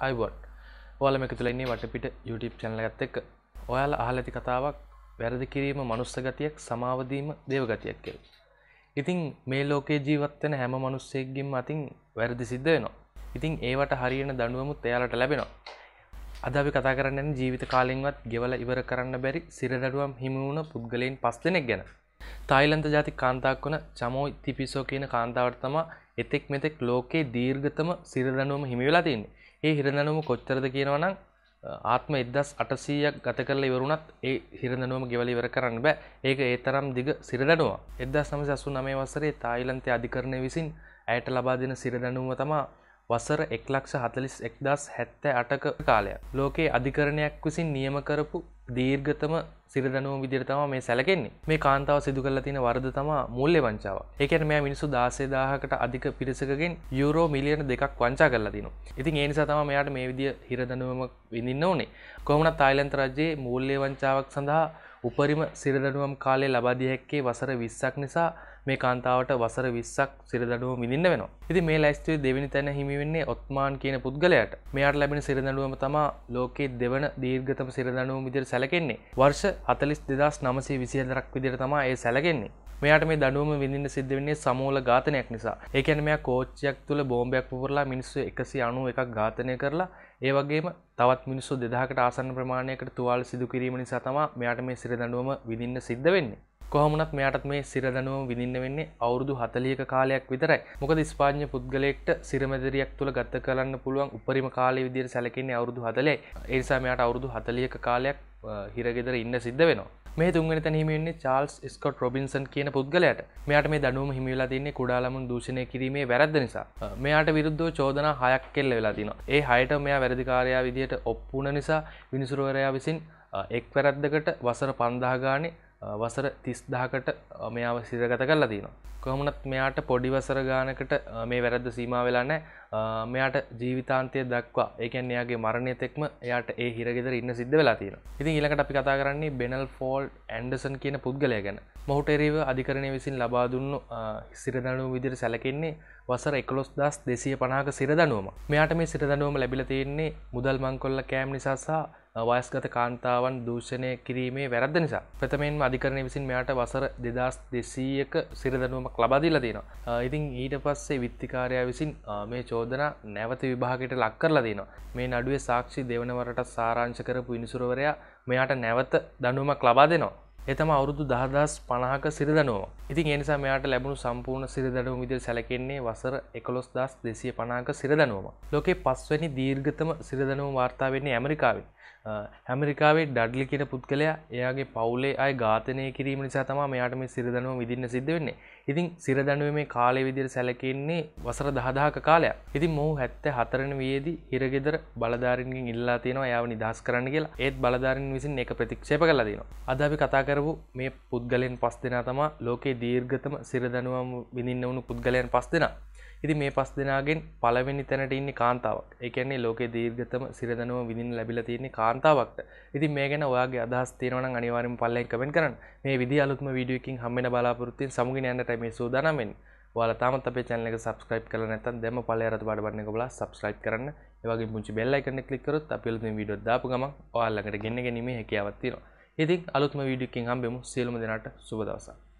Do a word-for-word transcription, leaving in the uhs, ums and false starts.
අයිබෝන් ඔයාලා මේක තුල ඉන්නේ වටපිට YouTube channel එකත් එක්ක. ඔයාලා අහලා ඇති කතාවක් වැරදි කිරීම මනුස්ස ගතියක් සමාව දීම දේව ගතියක් කියලා. ඉතින් මේ ලෝකේ ජීවත් වෙන හැම මිනිස්සෙක්ගෙම අතින් වැරදි සිද්ධ වෙනවා. ඉතින් ඒවට හරියන දඬුවමුත් එයාලට ලැබෙනවා. අද අපි කතා කරන්න යන්නේ ජීවිත කාලෙන්වත් ගෙවලා ඉවර කරන්න බැරි සිරදඬුවම් හිමි වුණ පුද්ගලයන් පස් දෙනෙක් ගැන. තායිලන්ත ජාතික කාන්තාවක් වන චමෝයි තිපිසෝ කියන කාන්තාවට තමයි එතෙක් මෙතෙක් ලෝකේ දීර්ඝතම සිරදඬුවම හිමි වෙලා තියෙන්නේ. ඒ හිරදඬුවම කොච්චරද කියනවා නම් ආත්ම එක්දහස් අටසීයක් ගත කරලා ඉවරුණත් ඒ හිරදඬුවම ගෙවලා ඉවර කරන්න බෑ. ඒක ඒ තරම් දිග සිරදඬුවමක්. එක්දහස් නවසිය අසූනවය වසරේ තායිලන්තයේ අධිකරණය විසින් ඇයට ලබා දෙන සිරදඬුවම තමයි වසර එක ලක්ෂ හතළිස් එක්දහස් හැත්තෑ අටක කාලයක්. ලෝකයේ අධිකරණයක් විසින් නියම කරපු දීර්ඝතම සිරදඬුවම විදිහට තමයි මේ සැලකෙන්නේ. මේ කාන්තාව සිදු කරලා තියෙන වරද තමයි මූල්‍ය වංචාව. ඒ කියන්නේ මෙයා මිනිස්සු දාසය දාහකට අධික පිරිසකගෙන් යුරෝ මිලියන දෙකක් වංචා කරලා තිනවා. ඉතින් ඒ නිසා තමයි මෙයාට මේ විදිය හිරදඬුවම විඳින්න ඕනේ. කොහොමවත් තායිලන්ත රජයේ මූල්‍ය වංචාවක් සඳහා උපරිම සිරදඬුවම් කාලය ලබා දිය හැක්කේ වසර විස්සක් නිසා මේ කාන්තාවට වසර විස්සක් සිරදඬුවම විඳින්න වෙනවා. ඉතින් මේ ලැයිස්තුවේ දෙවෙනි තැන හිමි වෙන්නේ ඔත්මාන් කියන පුද්ගලයාට. මෙයාට ලැබෙන සිරදඬුවම තමයි ලෝකයේ දෙවන දීර්ඝතම සිරදඬුවම විදිහට සැලකෙන්නේ. වර්ෂ හතළිස් දෙදහස් නවසිය විසිහතරක් විදිහට තමයි ඒ සැලකෙන්නේ. මෙයාට මේ දඬුවම විඳින්න සිද්ධ වෙන්නේ සමූල ඝාතනයක් නිසා. ඒ කියන්නේ මෙයා කෝච්චියක් තුල බෝම්බයක් පුපුරලා මිනිස්සු එකසිය අනූ එකක් ඝාතනය කරලා ඒ වගේම තවත් මිනිස්සු දෙදහසකට ආසන්න ප්‍රමාණයකට තුවාල සිදු කිරීම නිසා තමයි මෙයාට මේ සිරදඬුවම විඳින්න සිද්ධ වෙන්නේ. කොහොම වුණත් මෙයාටත් මේ සිරදඬුවම විඳින්න වෙන්නේ අවුරුදු හතළිහක කාලයක් විතරයි. මොකද ස්පාඤ්ඤ පුද්ගලයෙක්ට සිරමැදිරියක් තුල ගත කරන්න පුළුවන් උපරිම කාලය විදිහට සැලකෙන්නේ අවුරුදු හතළිහයි. ඒ නිසා මෙයාට අවුරුදු හතළිහක කාලයක් හිරගෙදර ඉන්න සිද්ධ වෙනවා. මේ තුන්වෙනි තැන හිමි වෙන්නේ චාල්ස් ස්කොට් රොබින්සන් කියන පුද්ගලයාට. මෙයාට මේ දඬුවම හිමි වෙලා තින්නේ කුඩා ළමුන් දූෂණය කිරීමේ වැරද්ද නිසා. මෙයාට විරුද්ධව චෝදනා හයක් කෙල්ල වෙලා තිනවා. ඒ හයට මෙයා වැරදිකාරයා විදිහට ඔප්පු වුණ නිසා විනිසුරුවරයා විසින් එක් වැරද්දකට වසර පන්දාහ ගානේ වසර තිස් දහකට මෙයාව සිරගත කරලා තියෙනවා. කොහොමුණත් මෙයාට පොඩි වසර ගානකට මේ වැරද්ද සීමා වෙලා නැහැ. මෙයාට ජීවිතාන්තය දක්වා ඒ කියන්නේ එයාගේ මරණය තෙක්ම එයාට ඒ හිරගෙදර ඉන්න සිද්ධ වෙලා තියෙනවා. ඉතින් ඊළඟට අපි කතා කරන්නේ බෙනල් ෆෝල්ඩ් ඇන්ඩර්සන් කියන පුද්ගලයා ගැන. මොහුට එරෙහිව අධිකරණය විසින් ලබා දුන්නු සිරදඬුවම විදිහට සැලකෙන්නේ වසර එකොළොස් දහස් දෙසිය පනහක සිරදඬුවම. මෙයාට මේ සිරදඬුවම ලැබිලා තියෙන්නේ මුදල් මංකොල්ල කෑම නිසා සහ වයස්ගත කාන්තාවන් දූෂණය කිරීමේ වැරද්ද නිසා. ප්‍රථමයෙන්ම අධිකරණය විසින් මෙයාට වසර දෙදහස් දෙසීයක සිරදඬුවමක් ලබා දීලා තියෙනවා. ඉතින් ඊට පස්සේ විත්තිකාරයා විසින් මේ චෝදනා නැවත විභාගයට ලක් කරලා තියෙනවා. මේ නඩුවේ සාක්ෂි දෙවනවරට සාරාංශ කරපු විනිසුරුවරයා මෙයාට නැවත දඬුවමක් ලබා දෙනවා. ඒ තමයි අවුරුදු දහදහස් පනහක සිරදඬුවම. ඉතින් ඒ නිසා මෙයාට ලැබුණු සම්පූර්ණ සිරදඬුවම විදිහට සැලකෙන්නේ වසර එකොළොස් දහස් දෙසිය පනහක සිරදඬුවම. ලෝකේ පස්වෙනි දීර්ඝතම සිරදඬුවම වාර්තා වෙන්නේ ඇමරිකාවේ. ඇමරිකාවේ ඩඩ්ලි කියන පුද්ගලයා එයාගේ පවුලේ අය ඝාතනය කිරීම නිසා තමයි මෙයාට මේ සිරදඬුවම විඳින්න සිද්ධ වෙන්නේ. ඉතින් සිරදඬුවමේ කාලය විදිහට සැලකෙන්නේ වසර දහදහක කාලයක්. ඉතින් මොහු හැත්තෑ හතරවෙනි වියේදී හිරගෙදර බලධාරීන්ගෙන් ඉල්ලා තියෙනවා එයාව නිදහස් කරන්න කියලා. ඒත් බලධාරීන් විසින් ඒක ප්‍රතික්ෂේප කළා තියෙනවා. අද අපි කතා කරපු මේ පුද්ගලයන් පස් දෙනා තමයි ලෝකේ දීර්ඝතම සිරදඬුවම විඳින්න වුණු පුද්ගලයන් පස් දෙනා. ඉතින් මේ පස් දෙනාගෙන් පළවෙනි තැනට ඉන්නේ කාන්තාවක්. ඒ කියන්නේ ලෝකේ දීර්ඝතම සිරදඬුවම විඳින්න ලැබිලා තියෙන්නේ කාන්තාවක්ට. ඉතින් මේ ගැන ඔයාගේ අදහස් තියෙනවා නම් අනිවාර්යෙන්ම පල්ලෙන් කමෙන්ට් කරන්න. මේ විදිහ අලුත්ම වීඩියෝ එකකින් හම්බ වෙන බලාපොරොත්තු වෙන සමුගෙන යන්නටයි මේ සූදානම් වෙන්නේ. ඔයාලා තාමත් අපේ channel එක subscribe කරලා නැත්නම් දැම්ම පල්ලේ අරත බඩ බටන් එක ඔබලා subscribe කරන්න. ඒ වගේම පුංචි bell icon එක click කරොත් අපි අලුත්ම වීඩියෝ දාපු ගමන් ඔයාලා ළඟට ගෙන්න ගැනීමේ හැකියාවක් තියෙනවා. ඉතින් අලුත්ම වීඩියෝ එකකින් හම්බෙමු. සියලුම දෙනාට සුබ දවසක්.